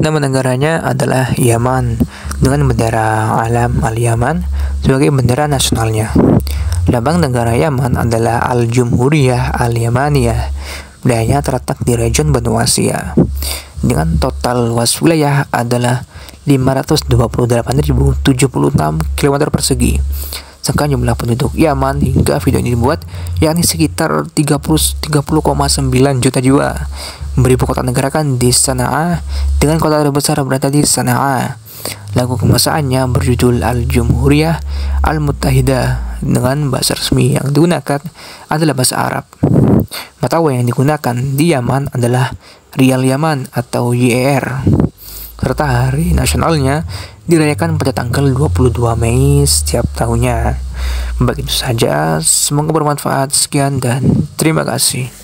Nama negaranya adalah Yaman dengan bendera alam Al-Yaman sebagai bendera nasionalnya. Lambang negara Yaman adalah Al-Jumhuriyah Al-Yamaniyah. Wilayahnya terletak di region benua Asia. Dengan total luas wilayah adalah 528.076 km persegi. Sedangkan jumlah penduduk Yaman hingga video ini dibuat yakni sekitar 30,9 juta jiwa. Beribu kota negara kan di Sana'a, dengan kota terbesar berada di Sana'a. Lagu kebangsaannya berjudul Al-Jumhuriyah Al-Muttahidah, dengan bahasa resmi yang digunakan adalah bahasa Arab. Mata uang yang digunakan di Yaman adalah Rial Yaman atau YER. Serta hari nasionalnya dirayakan pada tanggal 22 Mei setiap tahunnya. Begitu saja, semoga bermanfaat. Sekian dan terima kasih.